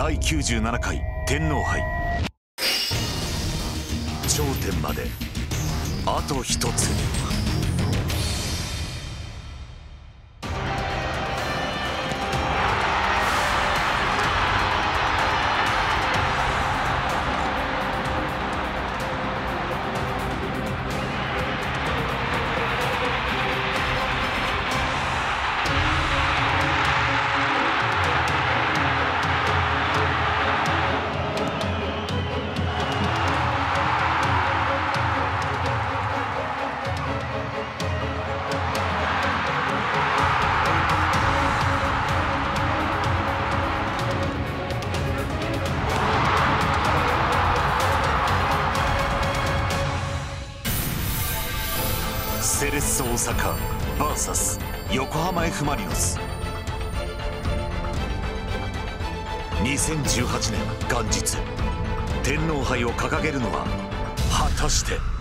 第97回天皇杯、頂点まであと一つ。セレッソ大阪 VS 横浜 F ・マリノス。2018年元日、天皇杯を掲げるのは果たして。